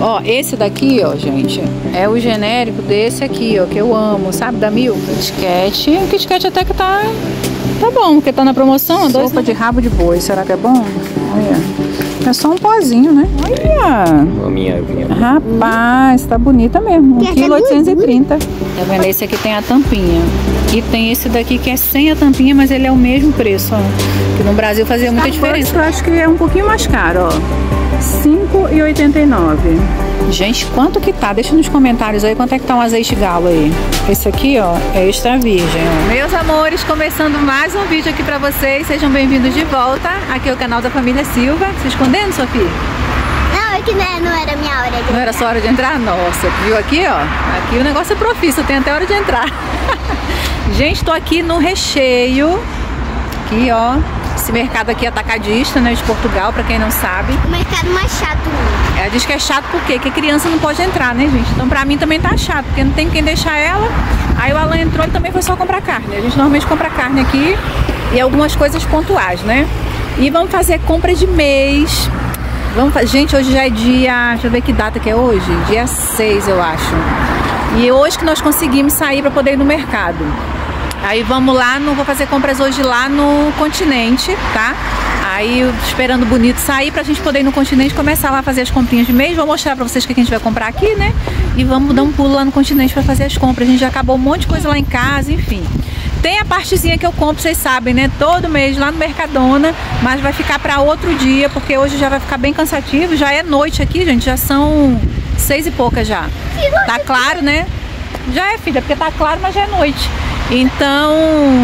Ó, esse daqui, ó, gente, é o genérico desse aqui, ó, que eu amo, sabe, da Milka. Kit Kat. O Kit Kat até que tá bom, porque tá na promoção. Sopa de rabo de boi, será que é bom? Olha, é só um pozinho, né? Olha! Rapaz, tá bonita mesmo. 1,830 kg. Tá vendo? Esse aqui tem a tampinha. E tem esse daqui que é sem a tampinha, mas ele é o mesmo preço, ó. Que no Brasil fazia muita diferença. Eu acho que é um pouquinho mais caro, ó. 5,89. Gente, quanto que tá? Deixa nos comentários aí quanto é que tá um azeite galo aí. Esse aqui, ó, é extra virgem, ó. Meus amores, começando mais um vídeo aqui pra vocês. Sejam bem-vindos de volta. Aqui é o canal da família Silva. Se escondendo, Sofia? Não, é que não era minha hora de entrar. Não era sua hora de entrar? Nossa, viu aqui, ó? Aqui o negócio é profício, tem até hora de entrar. Gente, tô aqui no Recheio. Aqui, ó. Esse mercado aqui é atacadista, né, de Portugal, pra quem não sabe. O mercado mais chato. Ela diz que é chato por quê? Que a criança não pode entrar, né, gente? Então pra mim também tá chato, porque não tem quem deixar ela. Aí o Alan entrou e também foi só comprar carne. A gente normalmente compra carne aqui e algumas coisas pontuais, né? E vamos fazer compra de mês. Gente, hoje já é dia... Deixa eu ver que data que é hoje. Dia 6, eu acho. E hoje que nós conseguimos sair pra poder ir no mercado. Aí vamos lá, vou fazer compras hoje lá no Continente, tá? Aí esperando o Bonito sair pra gente poder ir no Continente, começar lá a fazer as comprinhas de mês. Vou mostrar pra vocês o que a gente vai comprar aqui, né? E vamos dar um pulo lá no Continente pra fazer as compras. A gente já acabou um monte de coisa lá em casa, enfim. Tem a partezinha que eu compro, vocês sabem, né? Todo mês lá no Mercadona, mas vai ficar pra outro dia, porque hoje já vai ficar bem cansativo. Já é noite aqui, gente, já são 6 e pouca já. Tá claro, né? Já é, filha, porque tá claro, mas já é noite. Então,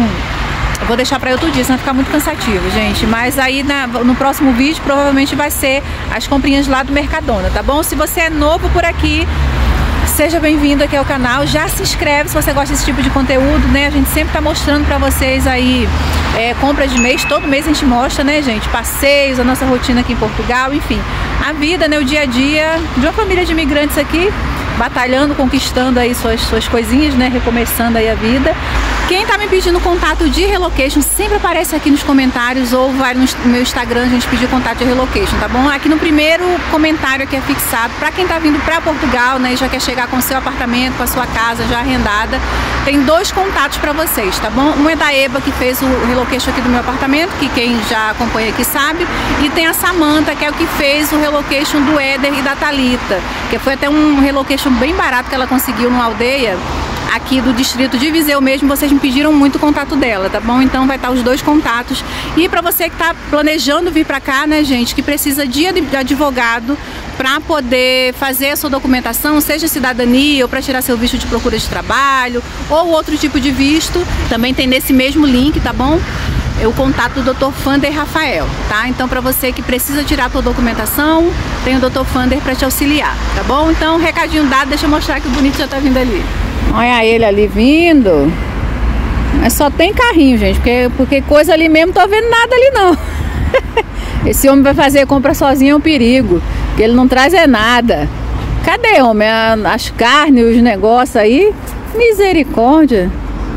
eu vou deixar para outro dia, senão vai ficar muito cansativo, gente. Mas aí no próximo vídeo provavelmente vai ser as comprinhas lá do Mercadona, tá bom? Se você é novo por aqui, seja bem-vindo aqui ao canal. Já se inscreve se você gosta desse tipo de conteúdo, né? A gente sempre tá mostrando para vocês aí compras de mês. Todo mês a gente mostra, né, gente? Passeios, a nossa rotina aqui em Portugal, enfim. A vida, né? O dia a dia de uma família de imigrantes aqui, batalhando, conquistando aí suas coisinhas, né? Recomeçando aí a vida. Quem tá me pedindo contato de relocation sempre aparece aqui nos comentários ou vai no meu Instagram, a gente pedir contato de relocation, tá bom? Aqui no primeiro comentário aqui é fixado, pra quem tá vindo pra Portugal, né, e já quer chegar com seu apartamento, com a sua casa já arrendada, tem 2 contatos pra vocês, tá bom? Um é da Eba, que fez o relocation aqui do meu apartamento, que quem já acompanha aqui sabe, e tem a Samanta, que é o que fez o relocation do Éder e da Thalita, que foi até um relocation bem barato que ela conseguiu numa aldeia aqui do distrito de Viseu mesmo. Vocês me pediram muito o contato dela, tá bom? Então vai estar os 2 contatos. E para você que tá planejando vir para cá, né, gente, que precisa de advogado para poder fazer a sua documentação, seja cidadania ou para tirar seu visto de procura de trabalho ou outro tipo de visto, também tem nesse mesmo link, tá bom? É o contato do Dr. Fander Rafael, tá? Então, para você que precisa tirar a tua documentação, tem o Dr. Fander para te auxiliar, tá bom? Então, recadinho dado, deixa eu mostrar que o Bonito já tá vindo ali. Olha ele ali vindo. Mas só tem carrinho, gente, porque coisa ali mesmo, não tô vendo nada ali não. Esse homem vai fazer compra sozinho é um perigo, porque ele não traz nada. Cadê, homem? As carnes, os negócios aí? Misericórdia.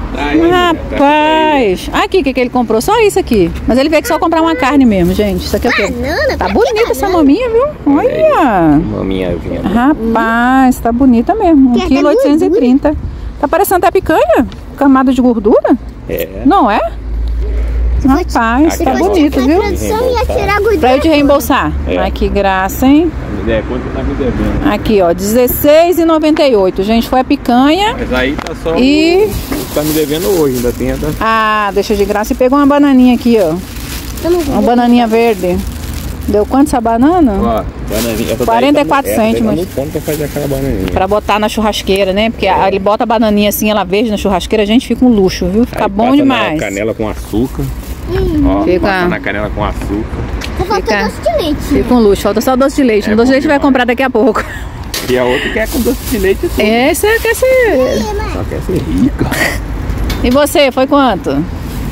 Rapaz, aqui o que ele comprou? Só isso aqui. Mas ele veio que só comprar uma carne mesmo, gente. Isso aqui é o quê? Tá bonita essa maminha, viu? Olha. Maminha. Rapaz, tá bonita mesmo. 1,830 kg. Tá parecendo até picanha? Camada de gordura? É. Não é? Rapaz, tá bonito, viu? Pra eu te reembolsar. Ai, que graça, hein? Aqui, ó, R$16,98. Gente, foi a picanha. Mas aí tá só. E tá me devendo hoje, ainda tem. Ah, deixa de graça. E pegou uma bananinha aqui, ó. Uma bananinha verde. Deu quanto essa banana? Ó, bananinha. 44 cêntimos. Pra fazer aquela bananinha. Pra botar na churrasqueira, né? Porque ele bota a bananinha assim, ela verde na churrasqueira, a gente fica um luxo, viu? Fica aí bom demais. Na canela com açúcar. Ó, fica na canela com açúcar. Falta doce de leite. Fica um luxo, falta só doce de leite. O doce de leite vai comprar daqui a pouco. E a outra quer com doce de leite. Essa quer ser. Só quer ser rica. E você, foi quanto?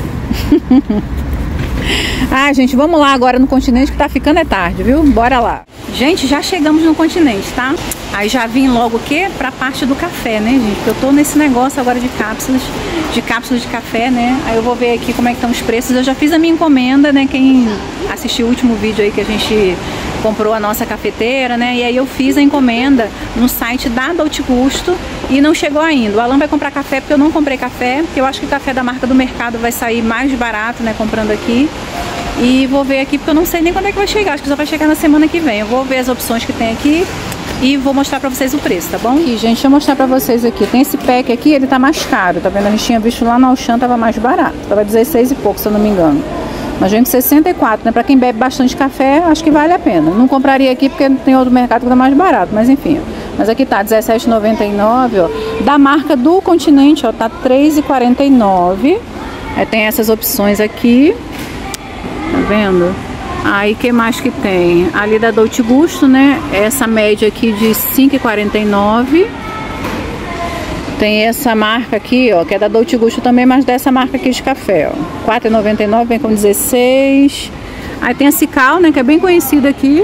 Ah, gente, vamos lá agora no Continente que tá ficando tarde, viu? Bora lá. Gente, já chegamos no Continente, tá? Aí já vim logo o quê? Pra parte do café, né, gente? Porque eu tô nesse negócio agora de cápsulas de café, né? Aí eu vou ver aqui como é que estão os preços. Eu já fiz a minha encomenda, né? Quem assistiu o último vídeo aí que a gente comprou a nossa cafeteira, né? E aí eu fiz a encomenda no site da Dolce Gusto e não chegou ainda. O Alan vai comprar café porque eu não comprei café, porque eu acho que o café da marca do mercado vai sair mais barato, né? Comprando aqui. E vou ver aqui porque eu não sei nem quando é que vai chegar. Acho que só vai chegar na semana que vem. Eu vou ver as opções que tem aqui e vou mostrar pra vocês o preço, tá bom? E, gente, deixa eu mostrar pra vocês aqui. Tem esse pack aqui, ele tá mais caro, tá vendo? A gente tinha visto lá no Auchan, tava mais barato. Tava 16 e pouco, se eu não me engano. Mas vem com 64, né? Pra quem bebe bastante café, acho que vale a pena. Não compraria aqui porque tem outro mercado que tá mais barato, mas enfim. Mas aqui tá R$17,99, ó. Da marca do Continente, ó, tá R$3,49. Aí tem essas opções aqui. Tá vendo? Aí, que mais que tem? Ali da Dolce Gusto, né? Essa média aqui de R$5,49. Tem essa marca aqui, ó, que é da Dolce Gusto também, mas dessa marca aqui de café, ó. R$4,99, vem com 16. Aí tem a Cical, né, que é bem conhecida aqui.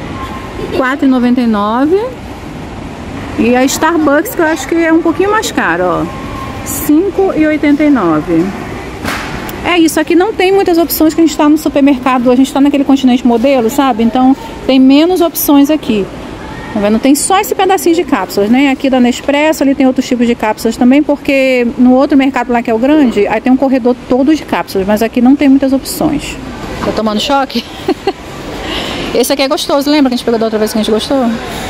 R$4,99. E a Starbucks, que eu acho que é um pouquinho mais caro, ó. R$5,89. É isso, aqui não tem muitas opções que a gente está no supermercado, a gente está naquele Continente modelo, sabe? Então tem menos opções aqui. Tá vendo? Tem só esse pedacinho de cápsulas, né? Aqui da Nespresso, ali tem outros tipos de cápsulas também, porque no outro mercado lá que é o grande, aí tem um corredor todo de cápsulas, mas aqui não tem muitas opções. Tá tomando choque? Esse aqui é gostoso, lembra que a gente pegou da outra vez que a gente gostou?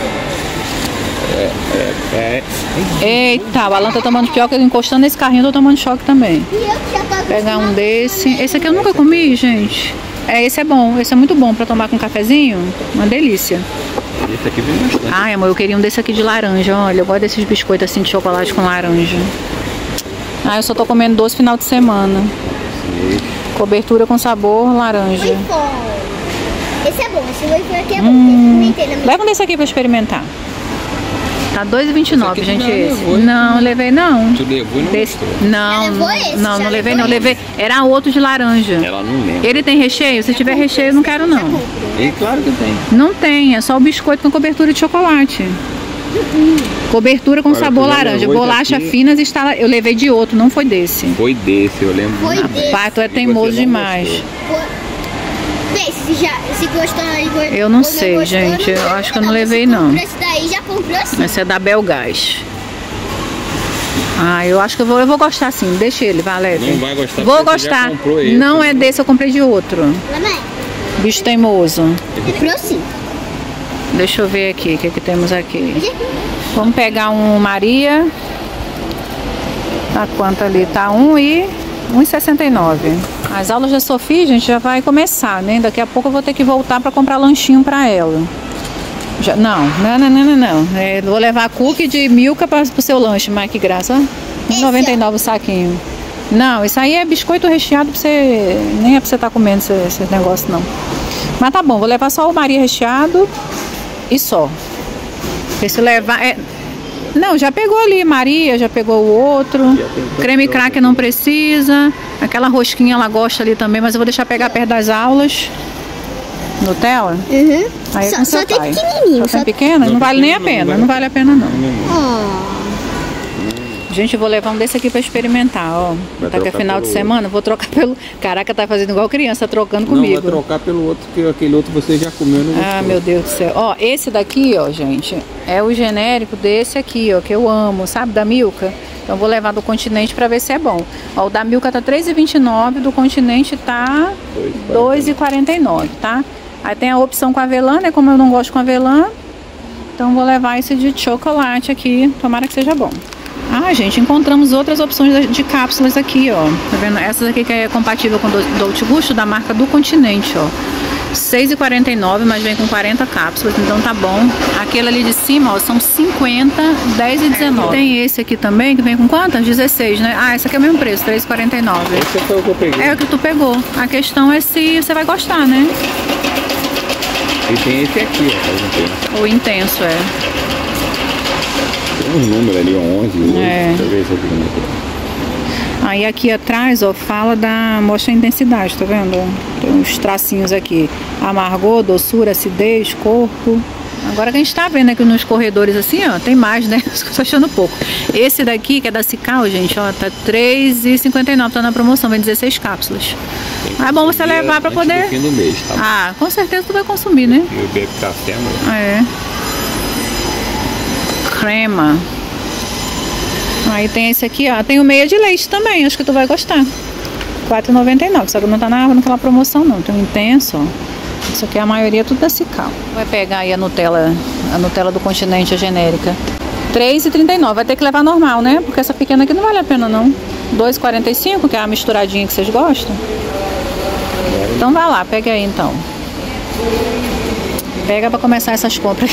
Eita, o Alan tá tomando choque, encostando nesse carrinho, eu tô tomando choque também. Pegar um desse. Esse aqui eu nunca comi, gente. Esse é bom, esse é muito bom pra tomar com um cafezinho. Uma delícia. Esse aqui vem bastante. Ai, amor, eu queria um desse aqui de laranja, olha. Eu gosto desses biscoitos assim de chocolate com laranja. Ah, eu só tô comendo doce final de semana. Cobertura com sabor laranja. Esse é bom, esse wafer aqui é bom. Leva um desse aqui pra experimentar. Tá R$2,29, gente, esse. Não, levei não. Tu levou e não gostou? Não, não levei não. Levei. Era outro de laranja. Ela não lembra. Ele tem recheio? Se tiver recheio, eu não quero não. E claro que tem. Não tem, é só o biscoito com cobertura de chocolate. Cobertura com sabor laranja. Bolacha finas está. Eu levei de outro, não foi desse. Foi desse, eu lembro. Foi desse. Pai, tu é teimoso demais. Se gostou, eu não sei, gente. Eu acho que eu não levei não. Esse daí já comprou assim. Esse é da Belgás. Ah, eu acho que eu vou gostar sim. Deixa ele, Valéria. Não vai gostar. Vou gostar. Não é desse, eu comprei de outro. Bicho teimoso. Comprou sim. Deixa eu ver aqui, o que temos aqui. Vamos pegar um Maria. Tá quanto ali? Tá R$1,69. As aulas da Sofia, gente, já vai começar, né? Daqui a pouco eu vou ter que voltar para comprar lanchinho para ela. Não. Vou levar cookie de Milka para o seu lanche, mas que graça. R$1,99 o saquinho. Não, isso aí é biscoito recheado pra você. Nem é pra você estar comendo esse negócio, não. Mas tá bom, vou levar só o Maria recheado e só. Porque se levar. Não, já pegou ali, Maria, já pegou o outro. Creme cracker não precisa. Aquela rosquinha ela gosta ali também, mas eu vou deixar pegar perto das aulas. Nutella? Uhum. Aí é só tem pequenininho. Só tem pequena? Não vale nem a pena. Não vale a pena não. Gente, eu vou levar um desse aqui pra experimentar, ó. Tá que é final de semana, vou trocar pelo... Caraca, tá fazendo igual criança, tá trocando comigo. Não, vai trocar pelo outro, que aquele outro você já comeu, não gostou. Ah, meu Deus do céu. Ó, esse daqui, ó, gente, é o genérico desse aqui, ó, que eu amo, sabe, da Milka. Então vou levar do Continente pra ver se é bom. Ó, o da Milka tá R$3,29, do Continente tá R$2,49, tá? Aí tem a opção com avelã, né, como eu não gosto com avelã. Então vou levar esse de chocolate aqui, tomara que seja bom. Ah, gente, encontramos outras opções de cápsulas aqui, ó. Tá vendo? Essas aqui que é compatível com o Dolce Gusto, da marca do Continente, ó. R$6,49, mas vem com 40 cápsulas, então tá bom. Aquele ali de cima, ó, são 50, R$10,19. Tem esse aqui também, que vem com quantas? 16, né? Ah, esse aqui é o mesmo preço, R$3,49. Esse foi o que eu peguei. É o que tu pegou. A questão é se você vai gostar, né? E tem esse aqui, ó. O intenso, é. Tem um número ali, 11, deixa eu ver esse aqui. Aí aqui atrás, ó, fala mostra a intensidade, tá vendo? Tem uns tracinhos aqui. Amargor, doçura, acidez, corpo. Agora que a gente tá vendo aqui nos corredores assim, ó, tem mais, né? Tô achando pouco. Esse daqui, que é da Cical, gente, ó, tá R$3,59, tá na promoção, vem 16 cápsulas. É bom você levar pra poder... Fim do mês, tá? Ah, com certeza tu vai consumir, né? Eu bebo café, mano. É. Crema. Aí tem esse aqui, ó. Tem o meia de leite também, acho que tu vai gostar. R$4,99, só que não tá naquela promoção não. Tem um intenso, ó. Isso aqui é a maioria tudo da Cical. Vai pegar aí a Nutella do Continente, a genérica. R$3,39, vai ter que levar normal, né? Porque essa pequena aqui não vale a pena não. R$2,45, que é a misturadinha que vocês gostam. Então vai lá, pega aí então. Pega pra começar essas compras.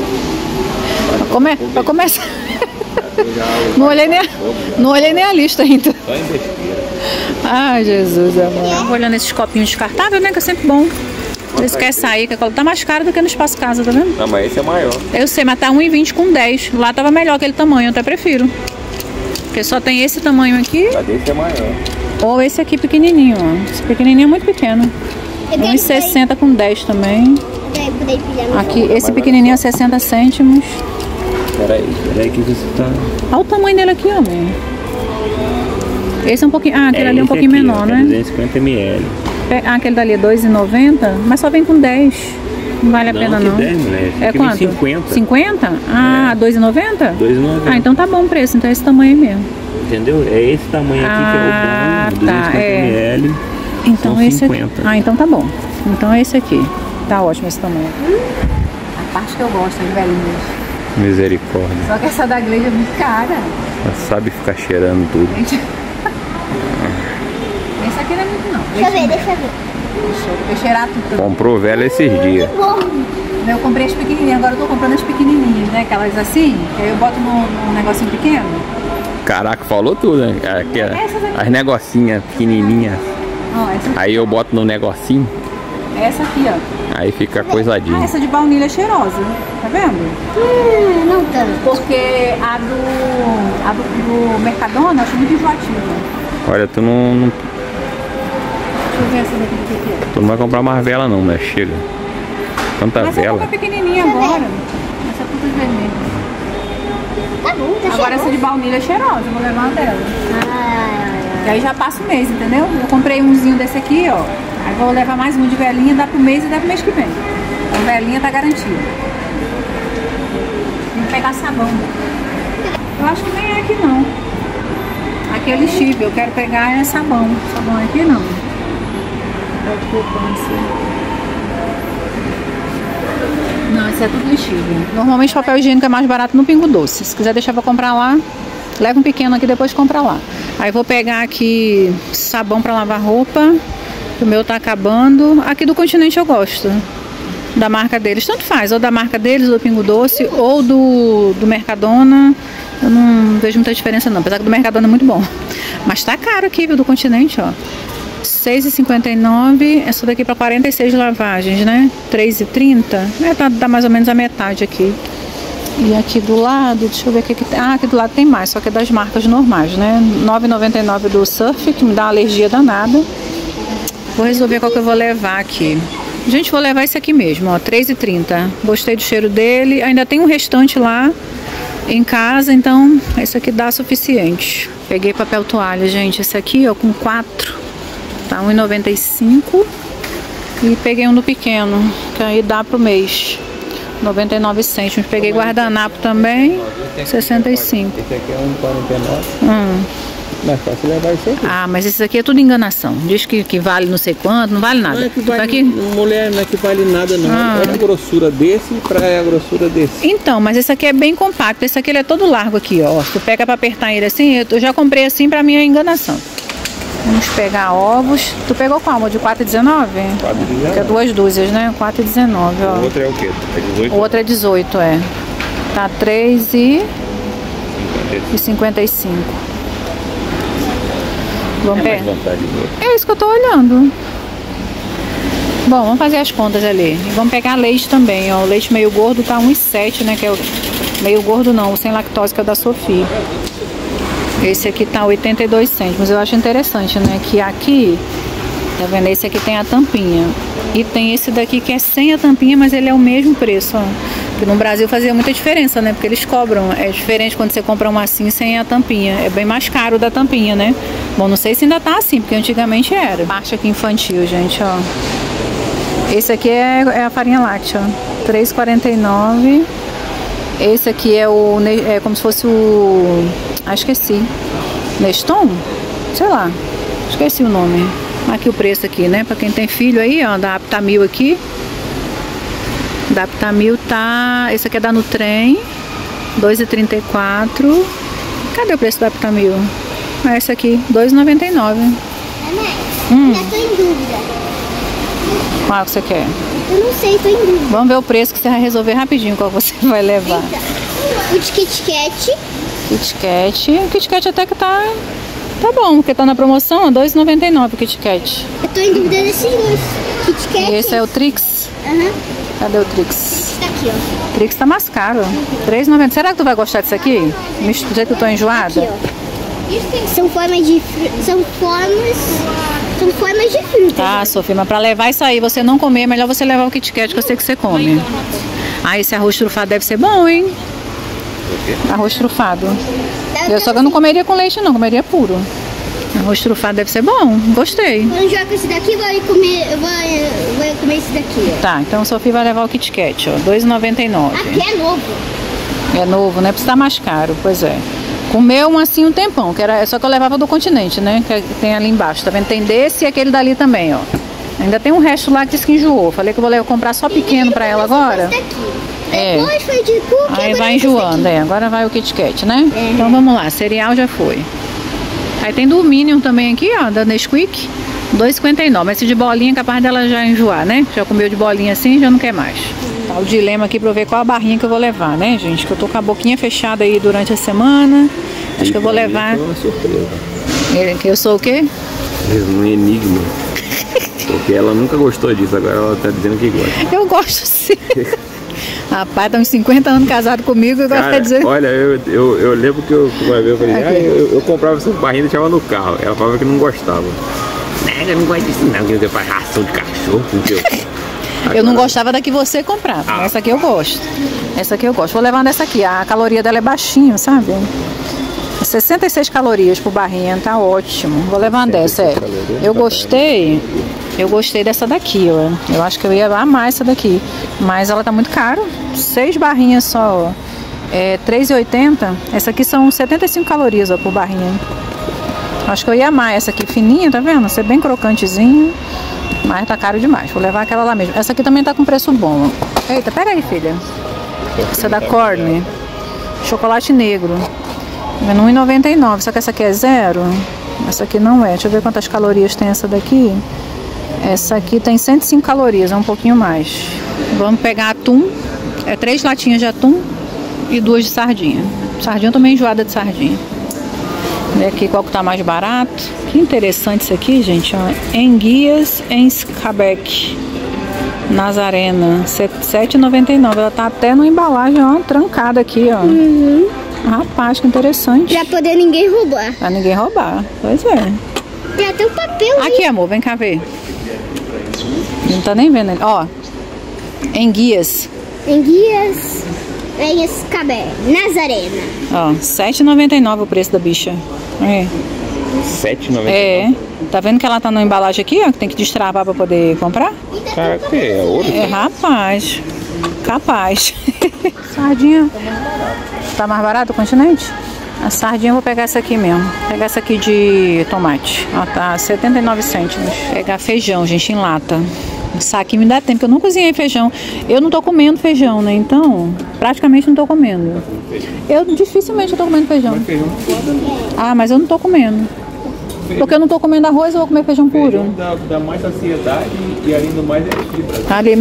Pra começar. Não olhei nem a lista ainda. Só em besteira. Ai, Jesus, amor. Olhando esses copinhos descartáveis, né? Que é sempre bom. Vocês querem sair, que tá mais caro do que no Espaço Casa, tá vendo? Não, mas esse é maior. Eu sei, mas tá R$1,20 com 10. Lá tava melhor aquele tamanho, eu até prefiro. Porque só tem esse tamanho aqui. Mas esse é maior. Ou esse aqui pequenininho, ó. Esse pequenininho é muito pequeno. R$1,60 com 10 também. Aqui, esse pequenininho é 60 cêntimos. Peraí que você tá... Olha o tamanho dele aqui, ó, amor. Esse é um pouquinho... Ah, aquele ali é um pouquinho aqui, menor, ó, né? 250 ml. Ah, aquele dali é R$2,90, mas só vem com 10. Não vale a pena, não. 10, mulher. É aqui quanto? 50. 50? Ah, R$2,90? R$2,90. Ah, então tá bom o preço, então é esse tamanho aí mesmo. Entendeu? É esse tamanho aqui que é o bom, 250 ml. Então esse 50. aqui. Ah, então tá bom. Então é esse aqui. Tá ótimo esse tamanho. A parte que eu gosto, as velhinhas. Misericórdia. Só que essa da Gleide é muito cara. Ela sabe ficar cheirando tudo. Esse aqui não é muito não. Deixa eu ver. Deixa eu cheirar tudo. Comprou velha esses dias. Bom. Eu comprei as pequenininhas, agora eu tô comprando as pequenininhas, né? Aquelas assim, que aí eu boto num negocinho pequeno. Caraca, falou tudo, né? Aqui, as negocinhas pequenininhas. Ó, essa, Aí eu boto no negocinho, essa aqui, ó. aí fica Ah, coisadinho. essa de baunilha é cheirosa, tá vendo? Não tanto. Porque a do Mercadona eu acho muito enjoativa. Olha, tu não Deixa eu ver essa daqui do que é. tu não vai comprar mais vela não, né? Chega. Tanta Mas eu vela. vou pequenininha agora. Essa é tudo vermelha. Tá bom, tá Agora essa de baunilha é cheirosa, eu vou levar uma dela. E aí já passa o mês, entendeu? Eu comprei umzinho desse aqui, ó. Aí vou levar mais um de velinha, dá pro mês e dá pro mês que vem. Então velinha tá garantida. Tem que pegar sabão. Eu acho que nem é aqui não. Aqui é lixível, eu quero pegar é sabão. Sabão aqui não. Não, esse é tudo lixível. Normalmente papel higiênico é mais barato no Pingo Doce. Se quiser deixar pra comprar lá, leva um pequeno aqui, depois compra lá. Aí vou pegar aqui sabão pra lavar roupa. O meu tá acabando. Aqui do Continente eu gosto da marca deles. Tanto faz, ou da marca deles, do Pingo Doce, ou do Mercadona. Eu não vejo muita diferença não, apesar que do Mercadona é muito bom. Mas tá caro aqui, viu, do Continente, ó. R$6,59. Essa daqui para 46 lavagens, né? R$3,30. Dá mais ou menos a metade aqui. E aqui do lado, deixa eu ver o que tem. Ah, aqui do lado tem mais, só que é das marcas normais, né? R$9,99 do Surf, que me dá uma alergia danada. Vou resolver qual que eu vou levar aqui. Gente, vou levar esse aqui mesmo, ó, R$3,30. Gostei do cheiro dele. Ainda tem um restante lá em casa, então esse aqui dá suficiente. Peguei papel toalha, gente. Esse aqui, ó, com 4, tá R$1,95. E peguei um do pequeno, que aí dá pro mês. 99 cêntimos. Peguei guardanapo também, 65. Esse aqui é R$1,49. Mas fácil levar isso aqui. Ah, mas esse aqui é tudo enganação. Diz que vale não sei quanto, não vale nada. Não é que vale, aqui... mulher, não é que vale nada não. Olha a grossura desse pra a grossura desse. Então, mas esse aqui é bem compacto. Esse aqui ele é todo largo aqui, ó. Tu pega pra apertar ele assim, eu já comprei assim pra minha enganação. Vamos pegar ovos. Tu pegou qual? De 4,19? 4,19. Que é 2 dúzias, né? 4,19, ó. O outro é o quê? É 18? O outro é 18, é. Tá 3,55. Vamos pegar. É isso que eu tô olhando. Bom, vamos fazer as contas ali. E vamos pegar leite também, ó. O leite meio gordo tá 1,7, né? Que é o meio gordo não, o sem lactose, que é o da Sofia. Esse aqui tá 82 cêntimos. Eu acho interessante, né? Que aqui, tá vendo? Esse aqui tem a tampinha. E tem esse daqui que é sem a tampinha, mas ele é o mesmo preço, ó. Que no Brasil fazia muita diferença, né? Porque eles cobram. É diferente quando você compra um assim sem a tampinha. É bem mais caro da tampinha, né? Bom, não sei se ainda tá assim, porque antigamente era. Parte aqui infantil, gente, ó. Esse aqui é a farinha láctea, ó. R$3,49. Esse aqui é o... É como se fosse o... Ah, esqueci. Neston? Sei lá. Esqueci o nome. Aqui o preço aqui, né? Pra quem tem filho aí, ó. Da Aptamil aqui. Da Aptamil tá... Esse aqui é da Nutrem. R$2,34. Cadê o preço da Aptamil? Ah, esse aqui. R$2,99. Ainda tô em dúvida. Qual que você quer? Eu não sei, tô em dúvida. Vamos ver o preço que você vai resolver rapidinho qual você vai levar. O de Kit Kat. Kit Kat. O Kit Kat até que tá bom, porque tá na promoção, R$2,99 o Kit Kat. Eu tô em dúvida desses dois. Kit Kat. E esse é o Trix? Cadê o Trix? Tá aqui, ó. Trix tá mais caro. R$3,90. Será que tu vai gostar disso aqui? Do jeito que eu tô enjoada? Aqui, ó. São formas de fruta. Tá, Sofia, mas pra levar isso aí, você não comer, é melhor você levar o Kit Kat, que eu sei que você come. Ah, esse arroz trufado deve ser bom, hein? Arroz trufado. Só que eu não comeria com leite, não, comeria puro. Arroz trufado deve ser bom, gostei. Quando eu jogo esse daqui, eu vou comer esse daqui, ó. Tá, então a Sofia vai levar o Kit Kat, ó, R$2,99. Aqui é novo. É novo, né? Precisa estar mais caro, pois é. Comeu assim um tempão, que era só que eu levava do Continente, né? Que tem ali embaixo, tá vendo? Tem desse e aquele dali também, ó. Ainda tem um resto lá que disse que enjoou. Falei que eu vou comprar só pequeno pra ela agora. É. Depois foi de cookie. Aí vai enjoando, agora vai o Kit Kat, né? Então vamos lá, cereal já foi. Aí tem do Minion também aqui, ó, da Nesquik, R$2,59. Esse de bolinha é capaz dela já enjoar, né? Já comeu de bolinha assim, já não quer mais. Tá o dilema aqui pra eu ver qual a barrinha que eu vou levar, né, gente? Que eu tô com a boquinha fechada aí durante a semana. Acho que eu vou levar... Uma surpresa. Que eu sou o quê? Um enigma. Porque ela nunca gostou disso, agora ela tá dizendo que gosta. Eu gosto sim. Rapaz, tá uns 50 anos casado comigo e agora quer dizer... Olha, eu lembro que uma vez eu falei, eu comprava essas barrinhas e deixava no carro. Ela falava que não gostava. Eu não gosto disso não, que faz ração de cachorro, Agora... Eu não gostava da que você comprava. Essa aqui eu gosto. Essa aqui eu gosto. Vou levar dessa aqui. A caloria dela é baixinha, sabe? 66 calorias por barrinha, tá ótimo. Vou levar dessa, Eu gostei dessa daqui, ó. Eu acho que eu ia amar essa daqui. Mas ela tá muito cara. 6 barrinhas só, ó. É R$3,80. Essa aqui são 75 calorias, ó, por barrinha. Acho que eu ia amar essa aqui fininha, tá vendo? Ser bem crocantezinho. Mas tá caro demais. Vou levar aquela lá mesmo. Essa aqui também tá com preço bom. Eita, pega aí, filha. Essa é da Corne. Chocolate negro. R$1,99. Só que essa aqui é 0. Essa aqui não é. Deixa eu ver quantas calorias tem essa daqui. Essa aqui tem 105 calorias. É um pouquinho mais. Vamos pegar atum. É 3 latinhas de atum e 2 de sardinha. Sardinha eu tô meio enjoada de sardinha. Ver aqui qual que tá mais barato. Que interessante isso aqui, gente, ó. Enguias em Scabec Nazarena, R$7,99. Ela tá até na embalagem, ó, trancada aqui, ó. Rapaz, que interessante. Pra poder ninguém roubar. Pra ninguém roubar, pois é. Tem até um papel. Aqui, amor, vem cá ver. Não tá nem vendo ele. Ó, enguias. Enguias em Scabec Nazarena. Ó, R$7,99 o preço da bicha. É. R$7,99? É. Tá vendo que ela tá na embalagem aqui, ó? Que tem que destravar pra poder comprar? Cara, que é ouro? É, rapaz. Capaz. Sardinha. Tá mais barato o Continente? A sardinha eu vou pegar essa aqui mesmo. Vou pegar essa aqui de tomate. Ó, tá 79 cêntimos. Vou pegar feijão, gente, em lata. Isso aqui me dá tempo, porque eu não cozinhei feijão. Eu não tô comendo feijão, né? Então, praticamente não tô comendo. Eu dificilmente tô comendo feijão. Ah, mas eu não tô comendo. Porque eu não tô comendo arroz, eu vou comer feijão puro. Feijão dá mais saciedade e além do mais é fibra. Ali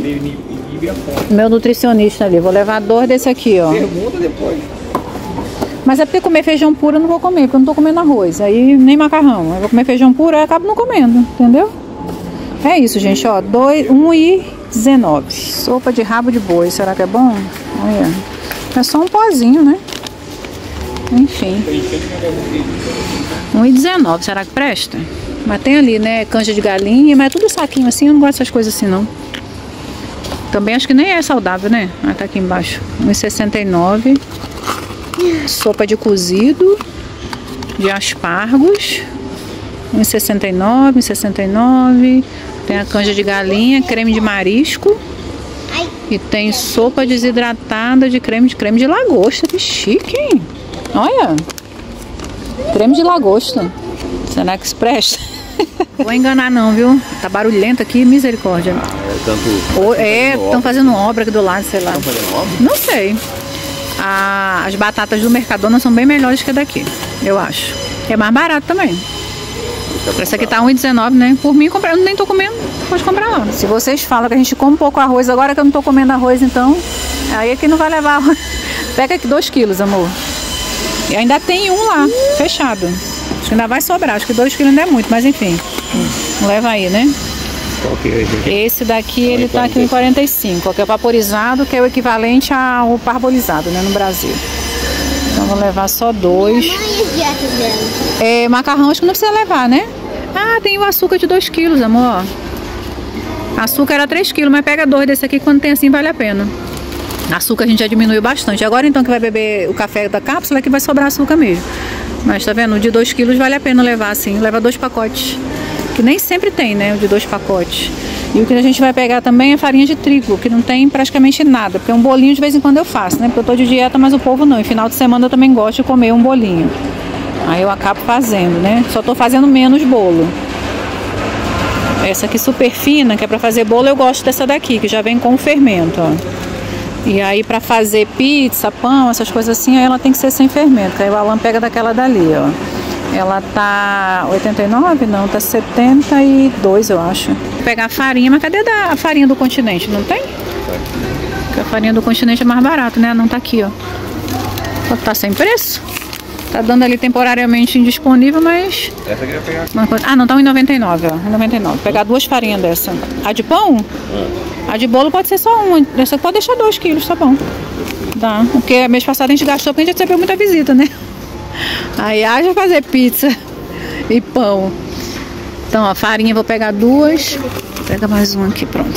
meu nutricionista ali. Vou levar 2 desse aqui, ó. Pergunta depois. Mas é porque comer feijão puro eu não vou comer, porque eu não tô comendo arroz. Aí nem macarrão. Eu vou comer feijão puro, aí eu acabo não comendo, entendeu? É isso, gente, ó. R$1,19. Sopa de rabo de boi. Será que é bom? Olha. É só um pozinho, né? Enfim. R$1,19. Será que presta? Mas tem ali, né? Canja de galinha, mas é tudo saquinho assim. Eu não gosto dessas coisas assim, não. Também acho que nem é saudável, né? Ah, tá aqui embaixo. R$1,69. Sopa de cozido de aspargos. R$1,69, R$1,69. Tem a canja de galinha, creme de marisco. E tem sopa desidratada de creme de lagosta. Que chique, hein? Olha. Creme de lagosta. Será que isso presta? Vou enganar não, viu? Tá barulhento aqui, misericórdia. Estão fazendo obra aqui do lado, sei lá. Estão fazendo obra? Não sei. As batatas do Mercadona são bem melhores que a daqui, eu acho. É mais barato também. Essa aqui tá R$1,19, né? Por mim, eu nem tô comendo, pode comprar lá. Se vocês falam que a gente come um pouco arroz agora que eu não tô comendo arroz, então aí aqui não vai levar. Pega aqui 2 quilos, amor. E ainda tem um lá, fechado. Acho que ainda vai sobrar, acho que 2 quilos ainda é muito, mas enfim. Leva aí, né? Esse daqui, ele tá aqui em R$1,45, que é o vaporizado, que é o equivalente ao parbolizado, né, no Brasil. Então vou levar só 2. Macarrão acho que não precisa levar, né? Ah, tem o açúcar de 2 quilos, amor. Açúcar era 3 quilos, mas pega 2 desse aqui, quando tem assim vale a pena. Açúcar a gente já diminuiu bastante. Agora então que vai beber o café da cápsula é que vai sobrar açúcar mesmo. Mas tá vendo? O de 2 quilos vale a pena levar assim. Leva 2 pacotes. Que nem sempre tem, né? O de 2 pacotes. E o que a gente vai pegar também é farinha de trigo, que não tem praticamente nada. Porque um bolinho de vez em quando eu faço, né? Porque eu tô de dieta, mas o povo não. E final de semana eu também gosto de comer um bolinho. Aí eu acabo fazendo, né? Só tô fazendo menos bolo. Essa aqui super fina, que é pra fazer bolo, eu gosto dessa daqui, que já vem com o fermento, ó. E aí pra fazer pizza, pão, essas coisas assim, aí ela tem que ser sem fermento. Aí o Alan pega daquela dali, ó. Ela tá 89? Não, tá 72, eu acho. Vou pegar a farinha, mas cadê a farinha do Continente? Não tem? Porque a farinha do Continente é mais barata, né? Não tá aqui, ó. Tá sem preço. Tá dando ali temporariamente indisponível, mas... Essa aqui eu ia pegar. Ah, não, tá R$1,99, ó. R$1,99. Vou pegar 2 farinhas dessa. A de pão? A de bolo pode ser só uma. Essa pode deixar 2 quilos, tá bom. Tá. Porque mês passado a gente gastou porque a gente recebeu muita visita, né? Aí haja fazer pizza e pão. Então a farinha vou pegar 2. Pega mais uma aqui, pronto.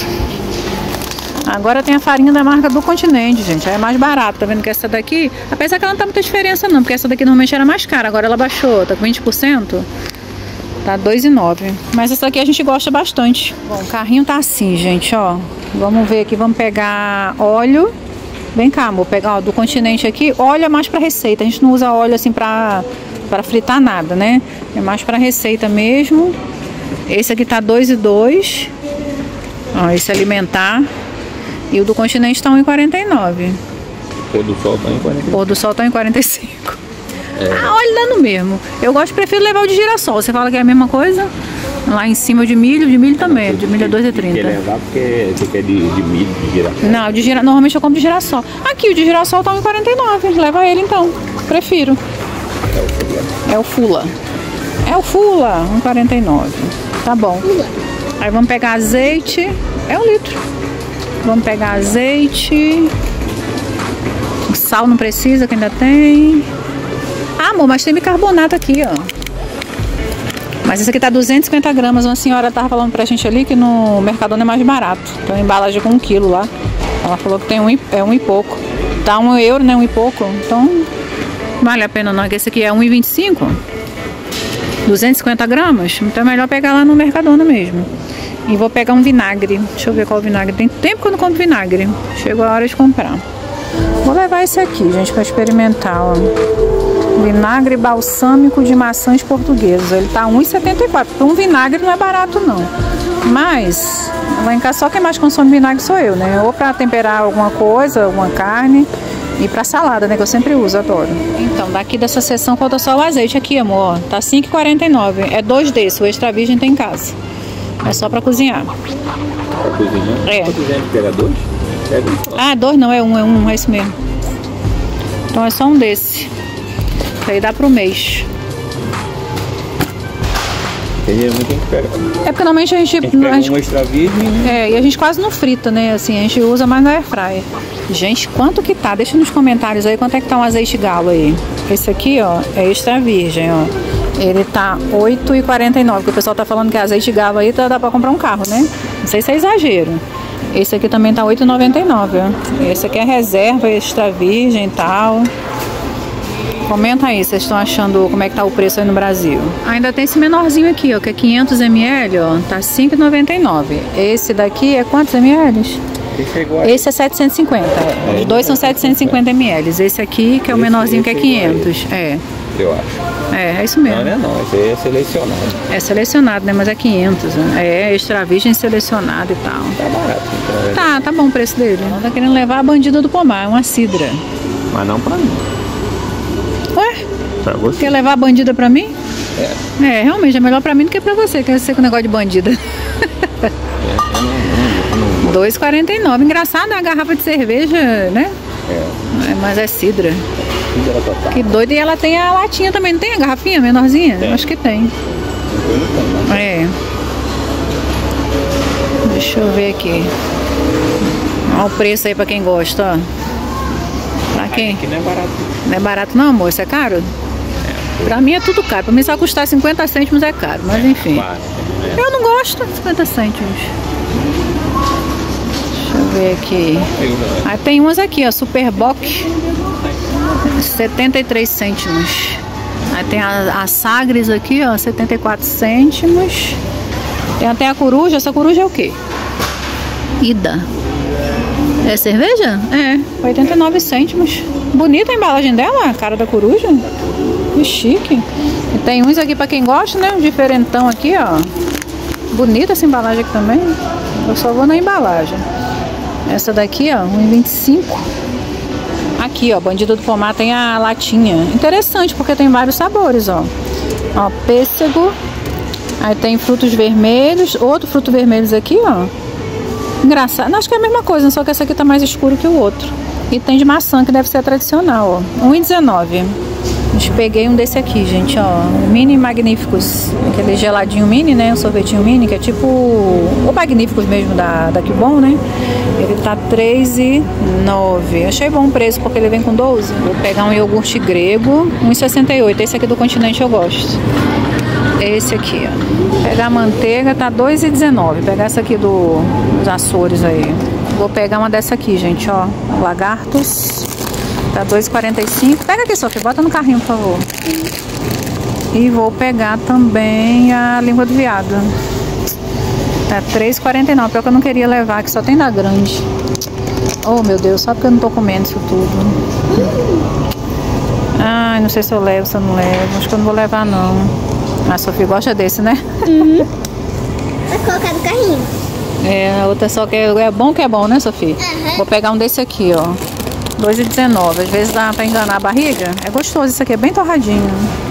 Agora tem a farinha da marca do Continente, gente. Aí é mais barato, tá vendo que essa daqui, apesar que ela não tá muita diferença não, porque essa daqui normalmente era mais cara, agora ela baixou, tá com 20%. Tá R$2,09. Mas essa aqui a gente gosta bastante. Bom, o carrinho tá assim, gente, ó. Vamos ver aqui, vamos pegar óleo. Vem cá, amor, pegar ó, do Continente aqui. Óleo é mais pra receita. A gente não usa óleo assim pra fritar nada, né? É mais pra receita mesmo. Esse aqui tá R$2,02. Ó, esse alimentar. E o do Continente tá R$1,49. Pôr do sol tá em 45. Pôr do sol tá em 45. Óleo dando mesmo. Prefiro levar o de girassol. Você fala que é a mesma coisa? Lá em cima o de milho também. De milho é R$2,30. Quer levar porque você quer de milho, de girassol? Não, normalmente eu compro de girassol. Aqui, o de girassol tá R$1,49. Leva ele então. Prefiro. É o Fula. É o Fula, R$1,49. Tá bom. Aí vamos pegar azeite. É 1 litro. Vamos pegar azeite. O sal não precisa, que ainda tem. Ah, amor, mas tem bicarbonato aqui, ó. Mas esse aqui tá 250 gramas. Uma senhora tava falando pra gente ali que no Mercadona é mais barato. Tem uma embalagem com 1 quilo lá. Ela falou que tem um e pouco. Tá €1, né? 1 e pouco. Então, vale a pena não. Esse aqui é R$1,25. 250 gramas. Então é melhor pegar lá no Mercadona mesmo. E vou pegar um vinagre. Deixa eu ver qual vinagre. Tem tempo que eu não compro vinagre. Chegou a hora de comprar. Vou levar esse aqui, gente, pra experimentar, ó. Vinagre balsâmico de maçãs portuguesas. Ele tá R$1,74. Um vinagre não é barato, não. Mas, lá em casa só quem mais consome vinagre sou eu, né? Ou pra temperar alguma coisa, alguma carne. E pra salada, né? Que eu sempre uso, adoro. Então, daqui dessa seção falta só o azeite aqui, amor. Tá R$5,49. É 2 desses. O extra virgem tem em casa. É só pra cozinhar. Pra cozinhar? É. Pra cozinhar pega 2? Pega 1. Ah, 2 não, é 1, é esse mesmo. Então é só um desse. Aí dá pro mês. Tem que pegar. É porque normalmente a gente... um extra virgem, né? E a gente quase não frita, né? Assim, a gente usa mais na airfryer. Gente, quanto que tá? Deixa nos comentários aí quanto é que tá um azeite galo aí. Esse aqui, ó, é extra virgem, ó. Ele tá R$8,49, porque o pessoal tá falando que azeite galo aí dá pra comprar um carro, né? Não sei se é exagero. Esse aqui também tá R$8,99, ó. Esse aqui é reserva, extra virgem e tal. Comenta aí, vocês estão achando como é que tá o preço aí no Brasil. Ainda tem esse menorzinho aqui, ó, que é 500 ml, ó, tá R$5,99. Esse daqui é quantos ml? Esse é 750, os dois são 750 ml. Esse aqui, que é o menorzinho, que é 500. Eu acho. É isso mesmo. Não, esse aí é selecionado. É selecionado, né? Mas é 500, né? É extra virgem selecionado e tal. Tá barato. Tá bom o preço dele. Ela tá querendo levar a Bandida do Pomar, uma cidra. Mas não pra mim. Ué? Pra você. Quer levar a bandida pra mim? É. Realmente é melhor pra mim do que pra você, que você com o negócio de bandida. R$2,49. Engraçado, é uma garrafa de cerveja, né? Mas é cidra. Cidra total. Que doido. E ela tem a latinha também, não tem a garrafinha menorzinha? Tem. Acho que tem. Deixa eu ver aqui. Olha o preço aí pra quem gosta, ó. Pra quem? Aqui não é barato. Não é barato não, amor? Isso é caro? Pra mim é tudo caro. Pra mim só custar 50 cêntimos é caro. Mas enfim. Eu não gosto de 50 cêntimos. Deixa eu ver aqui. Aí tem umas aqui, ó. Superboc. 73 cêntimos. Aí tem a Sagres aqui, ó. 74 cêntimos. Tem até a coruja. Essa coruja é o quê? Ida. É cerveja? É, 89 cêntimos. Bonita a embalagem dela, a cara da coruja. Que chique. E tem uns aqui pra quem gosta, né? Um diferentão aqui, ó. Bonita essa embalagem aqui também. Eu só vou na embalagem. Essa daqui, ó, 1,25. Aqui, ó, Bandida do Pomar tem a latinha. Interessante, porque tem vários sabores, ó. Ó, pêssego. Aí tem frutos vermelhos. Outro fruto vermelhos aqui, ó. Engraçado, acho que é a mesma coisa, só que essa aqui tá mais escuro que o outro. E tem de maçã, que deve ser a tradicional, ó. R$1,19. Peguei um desse aqui, gente, ó. Mini Magníficos. Aquele geladinho mini, né? Um sorvetinho mini, que é tipo o Magníficos mesmo da Que Bom, né? Ele tá R$3,09. Achei bom o preço, porque ele vem com 12. Vou pegar um iogurte grego, R$1,68. Esse aqui do Continente eu gosto. Esse aqui, ó. Pegar a manteiga, tá R$2,19. Pegar essa aqui dos Açores aí. Vou pegar uma dessa aqui, gente, ó. Lagartos. Tá R$2,45. Pega aqui, Sofia. Bota no carrinho, por favor. E vou pegar também a língua do veado. Tá R$3,49. Pior que eu não queria levar, que só tem da grande. Oh, meu Deus. Só porque eu não tô comendo isso tudo. Ai, não sei se eu levo, se eu não levo. Acho que eu não vou levar, não. A Sofia gosta desse, né? Vai colocar no carrinho. É, a outra só que é bom, né, Sofia? Vou pegar um desse aqui, ó. R$2,19. Às vezes dá pra enganar a barriga. É gostoso, isso aqui é bem torradinho.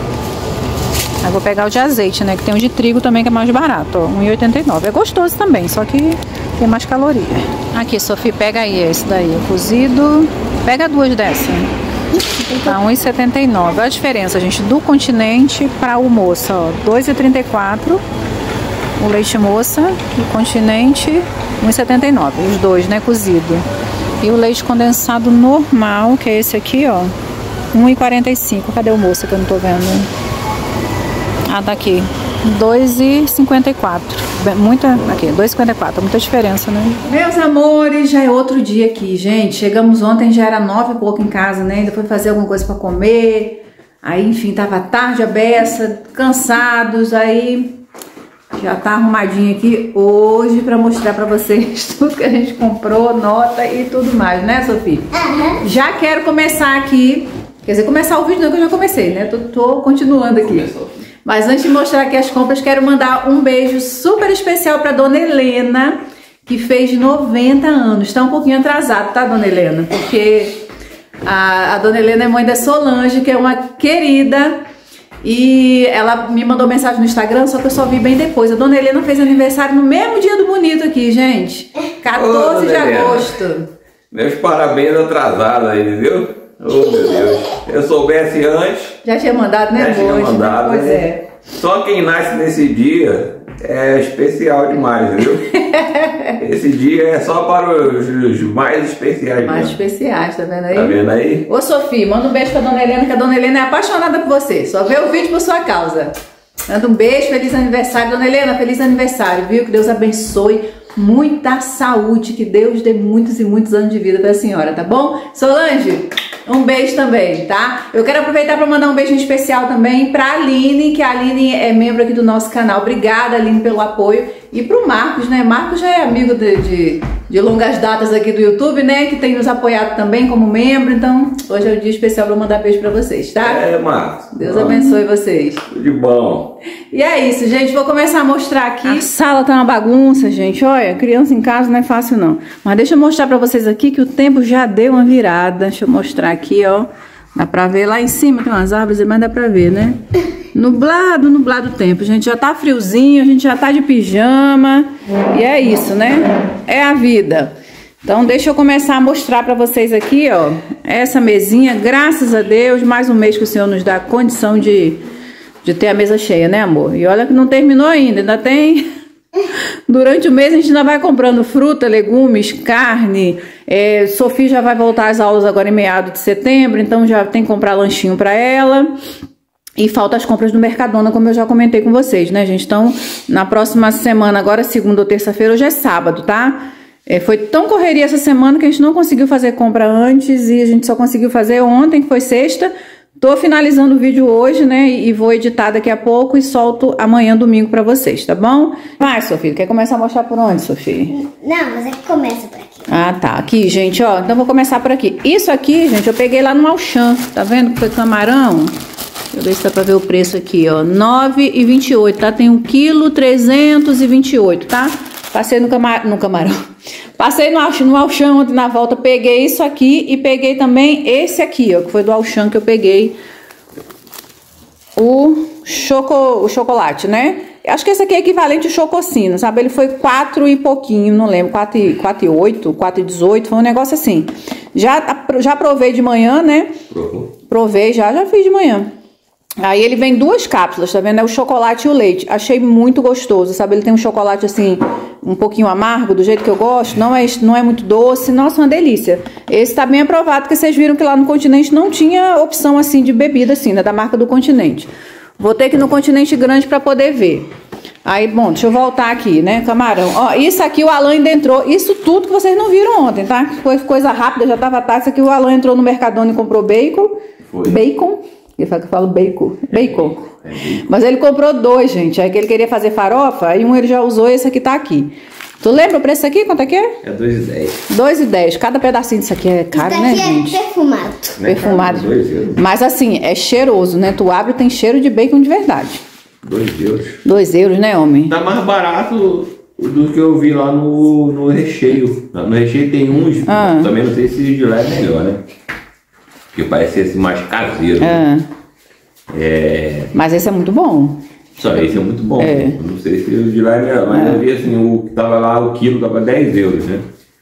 Aí vou pegar o de azeite, né? Que tem o de trigo também, que é mais barato, ó. R$1,89. É gostoso também, só que tem mais caloria. Aqui, Sofia, pega aí esse daí, o cozido. Pega duas dessas. Tá R$1,79. Olha a diferença, gente, do Continente para o Moça, ó. R$2,34 o leite moça, o Continente R$1,79. Os dois, né, cozido. E o leite condensado normal, que é esse aqui, ó, R$1,45. Cadê o moça que eu não tô vendo? Ah, tá aqui. R$2,54. Aqui, R$2,54. Muita diferença, né? Meus amores, já é outro dia aqui, gente. Chegamos ontem, já era 9 e pouco em casa, né? Ainda foi fazer alguma coisa pra comer. Aí, enfim, tava tarde a beça, cansados. Aí, já tá arrumadinho aqui hoje pra mostrar pra vocês tudo que a gente comprou, nota e tudo mais, né, Sofia? Já quero começar aqui. Quer dizer, começar o vídeo não, que eu já comecei, né? Tô continuando aqui. Começou. Mas antes de mostrar aqui as compras, quero mandar um beijo super especial para Dona Helena, que fez 90 anos. Tá um pouquinho atrasado, tá, Dona Helena? Porque a Dona Helena é mãe da Solange, que é uma querida. E ela me mandou mensagem no Instagram, só que eu só vi bem depois. A Dona Helena fez aniversário no mesmo dia do bonito aqui, gente. 14 de agosto. Meus parabéns atrasados aí, viu? Oh, meu Deus. Se eu soubesse antes... Já tinha mandado, né? Já tinha mandado. Pois é. Só quem nasce nesse dia é especial demais, viu? Esse dia é só para os mais especiais. Mais especiais, tá vendo aí? Tá vendo aí? Ô, Sofia, manda um beijo pra Dona Helena, que a Dona Helena é apaixonada por você. Só vê o vídeo por sua causa. Manda um beijo, feliz aniversário. Dona Helena, feliz aniversário, viu? Que Deus abençoe. Muita saúde, que Deus dê muitos e muitos anos de vida pra senhora, tá bom? Solange, um beijo também, tá? Eu quero aproveitar para mandar um beijinho especial também pra Aline, que a Aline é membro aqui do nosso canal. Obrigada, Aline, pelo apoio. E pro Marcos, né? Marcos já é amigo de longas datas aqui do YouTube, né? Que tem nos apoiado também como membro. Então, hoje é um dia especial para mandar beijo pra vocês, tá? Marcos. Deus abençoe vocês. Tudo de bom. E é isso, gente. Vou começar a mostrar aqui. A sala tá uma bagunça, gente. Olha, criança em casa não é fácil, não. Mas deixa eu mostrar pra vocês aqui que o tempo já deu uma virada. Deixa eu mostrar aqui, ó. Dá pra ver lá em cima, tem umas árvores, mas dá pra ver, né? Nublado, nublado o tempo. A gente já tá friozinho, a gente já tá de pijama. E é isso, né? É a vida. Então, deixa eu começar a mostrar pra vocês aqui, ó. Essa mesinha, graças a Deus, mais um mês que o Senhor nos dá a condição de ter a mesa cheia, né, amor? E olha que não terminou ainda tem... Durante o mês a gente ainda vai comprando fruta, legumes, carne. Sofia já vai voltar às aulas agora em meados de setembro, então já tem que comprar lanchinho pra ela. E falta as compras do Mercadona, como eu já comentei com vocês, né, gente? Então, na próxima semana, agora segunda ou terça-feira, hoje é sábado, tá? Foi tão correria essa semana que a gente não conseguiu fazer compra antes e a gente só conseguiu fazer ontem, que foi sexta. Tô finalizando o vídeo hoje, né, e vou editar daqui a pouco e solto amanhã, domingo, pra vocês, tá bom? Vai, Sofia, quer começar a mostrar por onde, Sofia? Não, mas é que começa por aqui. Ah, tá. Aqui, gente, ó, então vou começar por aqui. Isso aqui, gente, eu peguei lá no Auchan, tá vendo que foi camarão? Deixa eu ver se dá pra ver o preço aqui, ó, R$ 9,28, tá? Tem 1,328 kg, tá? Passei no camarão. Passei no Auchan ontem na volta, peguei isso aqui e peguei também esse aqui, ó, que foi do Auchan que eu peguei o chocolate, né? Acho que esse aqui é equivalente ao chococino, sabe? Ele foi 4 e pouquinho, não lembro, 4,8, 4,18, foi um negócio assim. Já provei de manhã, né? Provei, já fiz de manhã. Aí ele vem 2 cápsulas, tá vendo? É o chocolate e o leite. Achei muito gostoso, sabe? Ele tem um chocolate assim, um pouquinho amargo, do jeito que eu gosto. Não é muito doce. Nossa, uma delícia. Esse tá bem aprovado, porque vocês viram que lá no Continente não tinha opção assim de bebida assim, né? Da marca do Continente. Vou ter que ir no Continente Grande pra poder ver. Aí, bom, deixa eu voltar aqui, né? Camarão. Ó, isso aqui o Alan ainda entrou. Isso tudo que vocês não viram ontem, tá? Foi coisa rápida, já tava tarde. Isso aqui o Alan entrou no Mercadona e comprou bacon. Foi. Bacon. Ele fala que eu falo bacon. Bacon. Mas ele comprou 2, gente. Aí que ele queria fazer farofa, aí um ele já usou, esse aqui tá aqui. Tu lembra o preço aqui? Quanto é que é? É 2,10. 2,10. Cada pedacinho disso aqui é caro, né, gente? É perfumado. Perfumado. Mas assim, é cheiroso, né? Tu abre e tem cheiro de bacon de verdade. 2 euros. 2 euros, né, homem? Tá mais barato do que eu vi lá no recheio. No recheio tem uns, também não sei se de lá é melhor, né? Porque parece esse mais caseiro. Mas esse é muito bom. Só esse é muito bom. Não sei se o de lá é melhor. Mas eu vi assim, o que tava lá, o quilo tava 10 euros, né?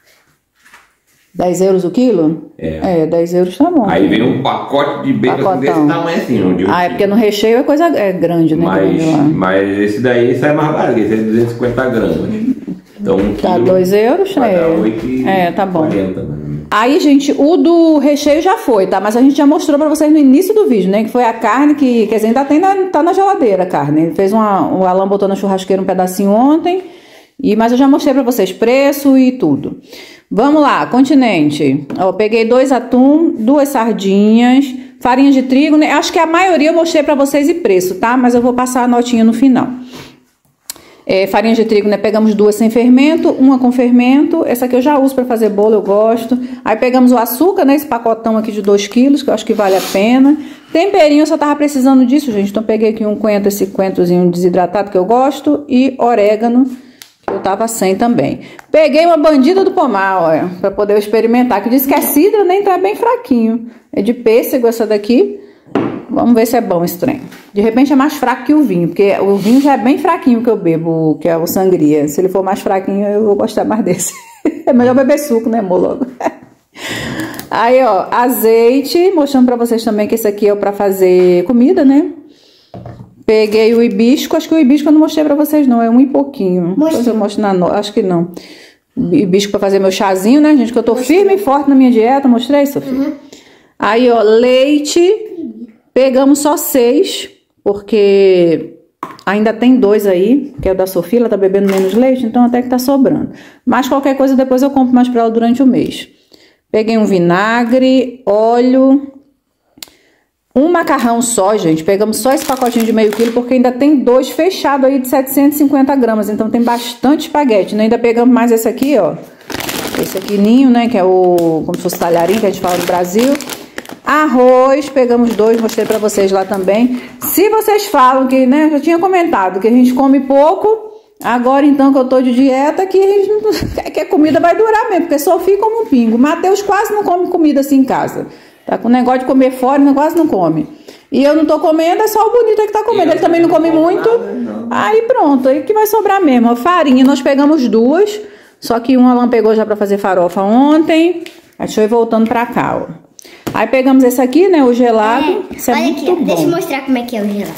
10 euros o quilo? 10 euros tá bom. Aí vem um pacote de bacon assim, desse tamanho assim. É porque no recheio é coisa grande, né? Mas esse daí sai mais barato, esse é 250 gramas. Então um tá quilo 2 euros, vai dar 8,40, tá bom. Né? Aí, gente, o do recheio já foi, tá? Mas a gente já mostrou pra vocês no início do vídeo, né? Que foi a carne que quer dizer, ainda tá na geladeira a carne. Ele fez o Alan botou na churrasqueira um pedacinho ontem. Mas eu já mostrei pra vocês preço e tudo. Vamos lá, Continente. Ó, peguei 2 atum, 2 sardinhas, farinha de trigo, né? Acho que a maioria eu mostrei pra vocês e preço, tá? Mas eu vou passar a notinha no final. Farinha de trigo, né? Pegamos 2 sem fermento, 1 com fermento. Essa aqui eu já uso para fazer bolo, eu gosto. Aí pegamos o açúcar, né? Esse pacotão aqui de 2 quilos, que eu acho que vale a pena. Temperinho, eu só tava precisando disso, gente. Então peguei aqui esse coentrozinho desidratado que eu gosto. E orégano, que eu tava sem também. Peguei uma bandida do pomar, olha, para poder experimentar. Que diz que é cidra, né? Então é bem fraquinho. É de pêssego essa daqui. Vamos ver se é bom esse trem. De repente é mais fraco que o vinho, porque o vinho já é bem fraquinho que eu bebo, que é o sangria. Se ele for mais fraquinho, eu vou gostar mais desse. É melhor beber suco, né, amor, logo? Aí, ó, azeite. Mostrando pra vocês também que esse aqui é pra fazer comida, né? Peguei o hibisco. Acho que o hibisco eu não mostrei pra vocês, não. É 1 e pouquinho. Depois eu mostro acho que não. Hibisco pra fazer meu chazinho, né, gente? Que eu tô firme e forte na minha dieta. Mostrei, Sofia? Aí, ó, leite. Pegamos só 6, porque Ainda tem 2 aí, que é o da Sofia, ela tá bebendo menos leite, então até que tá sobrando. Mas qualquer coisa depois eu compro mais pra ela durante o mês. Peguei um vinagre, óleo, um macarrão só, gente. Pegamos só esse pacotinho de meio quilo, porque ainda tem 2 fechados aí de 750 gramas. Então tem bastante espaguete, né? Ainda pegamos mais esse aqui, ó. Esse aqui ninho, né? Que é o, como se fosse talharim, que a gente fala no Brasil. Arroz, pegamos 2, mostrei pra vocês lá também. Se vocês falam que, né, eu tinha comentado que a gente come pouco, agora então que eu tô de dieta, que a gente que a comida vai durar mesmo, porque Sofia come um pingo. Mateus quase não come comida assim em casa. Tá com o negócio de comer fora, quase não come. E eu não tô comendo, é só o Bonito que tá comendo. Ele também não come muito. Aí pronto, aí que vai sobrar mesmo. A farinha, nós pegamos 2, só que uma Alan pegou já pra fazer farofa ontem. Aí deixa eu ir voltando pra cá, ó. Aí pegamos esse aqui, né, o gelado. Isso é muito bom. Deixa eu mostrar como é que é o gelado.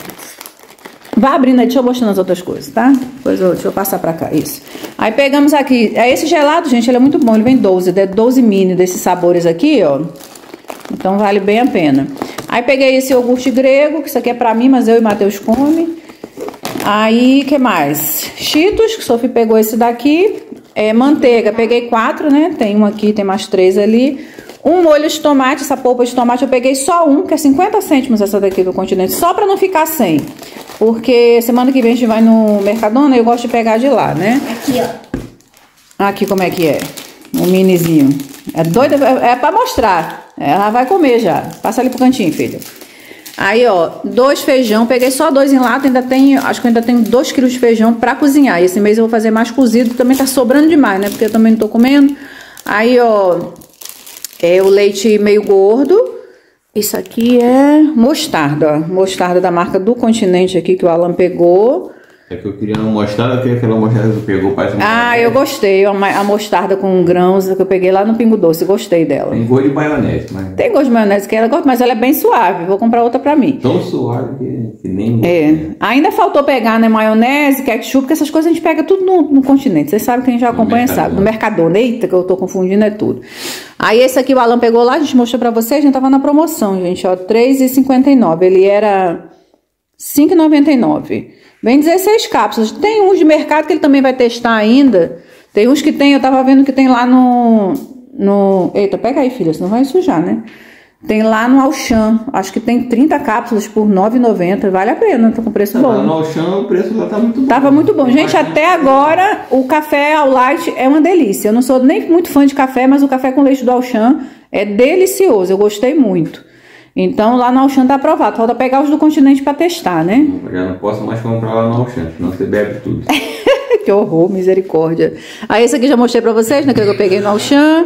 Vai abrindo aí, deixa eu mostrar as outras coisas, tá? Depois deixa eu passar pra cá, isso. Aí pegamos aqui, esse gelado, gente, ele é muito bom, ele vem 12 mini desses sabores aqui, ó. Então vale bem a pena. Aí peguei esse iogurte grego, que isso aqui é pra mim, mas eu e Mateus come. Aí, que mais? Cheetos, que Sofia pegou esse daqui. Manteiga, peguei 4, né? Tem um aqui, tem mais 3 ali. Um molho de tomate, essa polpa de tomate eu peguei só um, que é 50 cêntimos essa daqui do Continente, só pra não ficar sem. Porque semana que vem a gente vai no Mercadona e eu gosto de pegar de lá, né? Aqui, ó. Aqui como é que é? Um minizinho. É doida, é pra mostrar. Ela vai comer já. Passa ali pro cantinho, filha. Aí, ó, 2 feijão. Peguei só 2 em lata. Ainda tem, acho que ainda tenho 2 quilos de feijão pra cozinhar. E esse mês eu vou fazer mais cozido. Também tá sobrando demais, né? Porque eu também não tô comendo. Aí, ó, o leite meio gordo. Isso aqui é mostarda, ó. Mostarda da marca do Continente aqui que o Alan pegou. É que eu queria uma mostarda, que aquela mostarda que tu pegou parece uma maionese. Eu gostei. A mostarda com grãos que eu peguei lá no Pingo Doce. Gostei dela. Tem gosto de maionese, mas... Tem gosto de maionese que ela gosta, mas ela é bem suave. Vou comprar outra pra mim. Tão suave que nem... Ainda faltou pegar, né, maionese, ketchup, porque essas coisas a gente pega tudo no Continente. Vocês sabem, quem já acompanha sabe. No Mercadona. Eita, que eu tô confundindo é tudo. Aí esse aqui o Alan pegou lá, a gente mostrou pra vocês, a gente tava na promoção, gente, ó, R$3,59. Ele era R$5,99. Vem 16 cápsulas. Tem uns de mercado que ele também vai testar ainda. Tem uns que tem, eu tava vendo que tem lá no... Eita, pega aí, filha, senão vai sujar, né? Tem lá no Auchan. Acho que tem 30 cápsulas por R$9,90. Vale a pena, tá com preço bom. No Auchan o preço lá tá muito bom. Tava muito bom. Gente, até agora o café All Light é uma delícia. Eu não sou nem muito fã de café, mas o café com leite do Auchan é delicioso. Eu gostei muito. Então lá no Auchan tá aprovado. Falta pegar os do Continente pra testar, né? Eu já não posso mais comprar lá no Auchan, senão você bebe tudo. Que horror, misericórdia. Aí esse aqui já mostrei pra vocês, né? Que eu peguei no Auchan.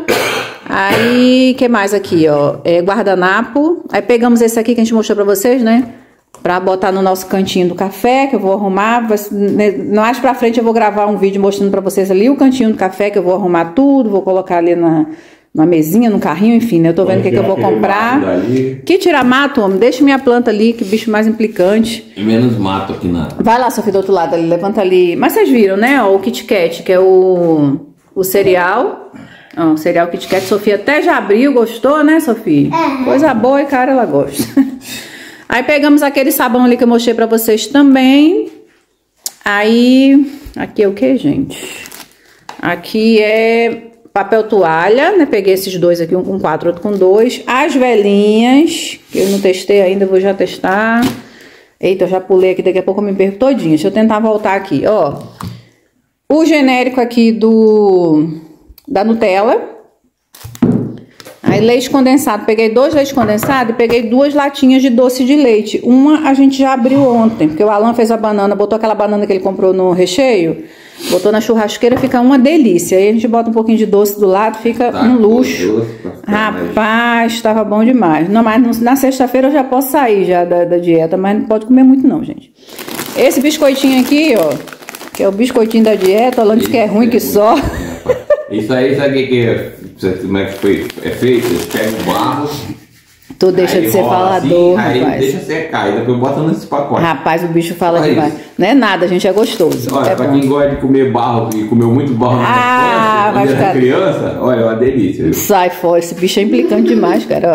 Aí, que mais aqui, ó? Guardanapo. Aí pegamos esse aqui que a gente mostrou pra vocês, né? Pra botar no nosso cantinho do café, que eu vou arrumar. Mais pra frente eu vou gravar um vídeo mostrando pra vocês ali o cantinho do café, que eu vou arrumar tudo. Vou colocar ali na mesinha, no carrinho, enfim, né? Eu tô vendo o que eu vou comprar. Que tirar mato, homem? Deixa minha planta ali, que bicho mais implicante. E menos mato aqui na... Vai lá, Sofia, do outro lado ali, levanta ali. Mas vocês viram, né? Ó, o Kit Kat, que é o cereal. Ó, o cereal Kit Kat. Sofia até já abriu, gostou, né, Sofia? Coisa boa e cara, ela gosta. Aí pegamos aquele sabão ali que eu mostrei pra vocês também. Aí, aqui é o que, gente? Aqui é... papel toalha, né? Peguei esses 2 aqui, um com 4, outro com 2. As velinhas, que eu não testei ainda, vou já testar. Eita, eu já pulei aqui, daqui a pouco eu me perco todinha. Deixa eu tentar voltar aqui, ó. O genérico aqui da Nutella. Aí leite condensado, peguei 2 leites condensados e peguei 2 latinhas de doce de leite. Uma a gente já abriu ontem, porque o Alan fez a banana, botou aquela banana que ele comprou no recheio. Botou na churrasqueira, fica uma delícia. Aí a gente bota um pouquinho de doce do lado, fica um luxo. Rapaz, tava bom demais. Não, mas na sexta-feira eu já posso sair já da dieta, mas não pode comer muito não, gente. Esse biscoitinho aqui, ó, que é o biscoitinho da dieta, falando disse que é ruim que só. Isso aí, sabe o que é? Como é que foi? É feito? Eles pegam o barro... Tu deixa de ser falador, assim, rapaz. Aí deixa secar, e depois bota nesse pacote. Rapaz, o bicho fala demais. Não é nada, gente, é gostoso. Olha, pra quem gosta de comer barro e comeu muito barro na infância, quando era criança, olha, é uma delícia. Viu? Sai fora, esse bicho é implicante demais, cara.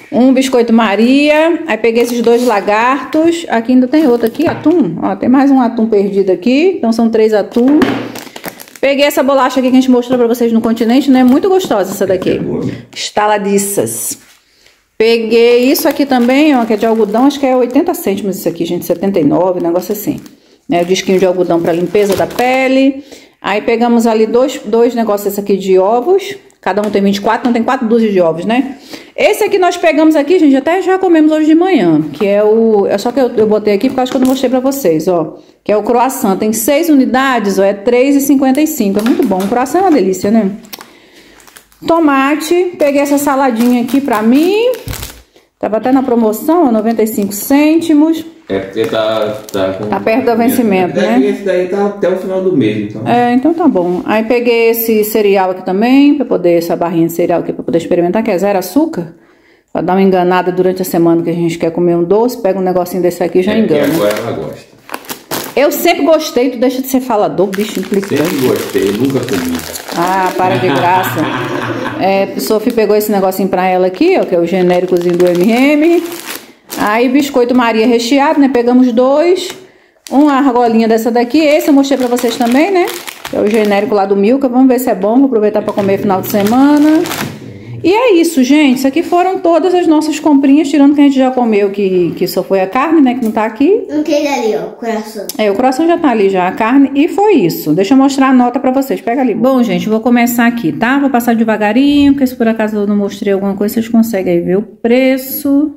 Um biscoito Maria. Aí peguei esses 2 lagartos. Aqui ainda tem outro aqui, atum. Ó, tem mais um atum perdido aqui. Então são 3 atum. Peguei essa bolacha aqui que a gente mostrou pra vocês no Continente, né? Muito gostosa essa daqui. Estaladiças. Peguei isso aqui também, ó, que é de algodão. Acho que é 80 cêntimos isso aqui, gente. 79, negócio assim. Né? O disquinho de algodão pra limpeza da pele. Aí pegamos ali dois negócios aqui de ovos. Cada um tem 24, então tem 4 dúzias de ovos, né? Esse aqui nós pegamos aqui, gente, até já comemos hoje de manhã. Que é o... É só que eu botei aqui porque acho que eu não mostrei pra vocês, ó. Que é o croissant. Tem 6 unidades, ó. É R$3,55. É muito bom. O croissant é uma delícia, né? Tomate. Peguei essa saladinha aqui pra mim. Tava até na promoção, ó, 95 cêntimos. É porque tá perto do vencimento, né? Esse daí tá até o final do mês, então. É, então tá bom. Aí peguei esse cereal aqui também, pra poder, essa barrinha de cereal aqui pra poder experimentar, que é 0 açúcar. Pra dar uma enganada durante a semana que a gente quer comer um doce, pega um negocinho desse aqui e já engana. Agora ela gosta. Eu sempre gostei, tu deixa de ser falador, bicho implicante. Sempre gostei, nunca comi. Ah, para de graça. Sophie pegou esse negocinho pra ela aqui, ó, que é o genéricozinho do M&M. Aí biscoito Maria recheado, né? Pegamos 2. Uma argolinha dessa daqui. Esse eu mostrei pra vocês também, né? Que é o genérico lá do Milka. Vamos ver se é bom. Vou aproveitar pra comer final de semana. E é isso, gente. Isso aqui foram todas as nossas comprinhas. Tirando que a gente já comeu, que só foi a carne, né? Que não tá aqui. Não tem ali, ó, o coração. O coração já tá ali já, a carne. E foi isso. Deixa eu mostrar a nota pra vocês. Pega ali. Bom, gente, vou começar aqui, tá? Vou passar devagarinho, porque se por acaso eu não mostrei alguma coisa, vocês conseguem aí ver o preço.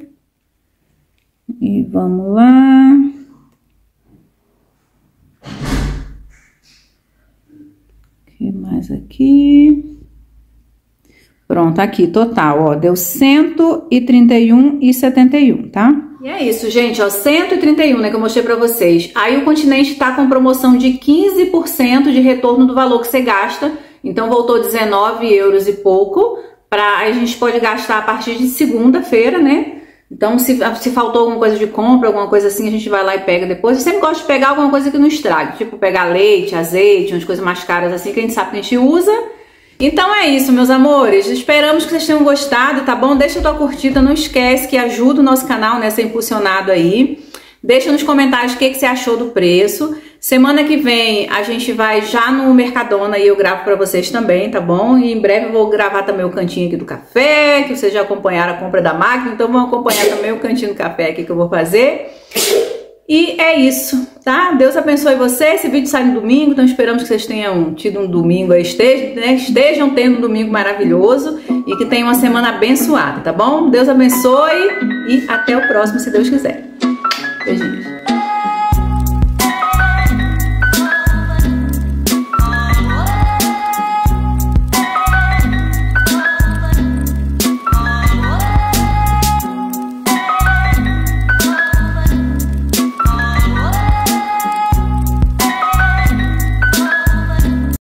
E vamos lá. O que mais aqui? Pronto, aqui, total, ó, deu 131,71, tá? E é isso, gente, ó, 131, né, que eu mostrei pra vocês. Aí o Continente tá com promoção de 15% de retorno do valor que você gasta. Então voltou 19 euros e pouco. A gente pode gastar a partir de segunda-feira, né? Então, se faltou alguma coisa de compra, alguma coisa assim, a gente vai lá e pega depois. Eu sempre gosto de pegar alguma coisa que não estrague. Tipo, pegar leite, azeite, umas coisas mais caras assim, que a gente sabe que a gente usa. Então é isso, meus amores. Esperamos que vocês tenham gostado, tá bom? Deixa a tua curtida, não esquece que ajuda o nosso canal, né, a ser impulsionado aí. Deixa nos comentários o que você achou do preço. Semana que vem a gente vai já no Mercadona e eu gravo pra vocês também, tá bom? E em breve eu vou gravar também o cantinho aqui do café, que vocês já acompanharam a compra da máquina, então vão acompanhar também o cantinho do café aqui que eu vou fazer. E é isso, tá? Deus abençoe vocês. Esse vídeo sai no domingo, então esperamos que vocês tenham tido um domingo aí, estejam tendo um domingo maravilhoso e que tenham uma semana abençoada, tá bom? Deus abençoe e até o próximo, se Deus quiser.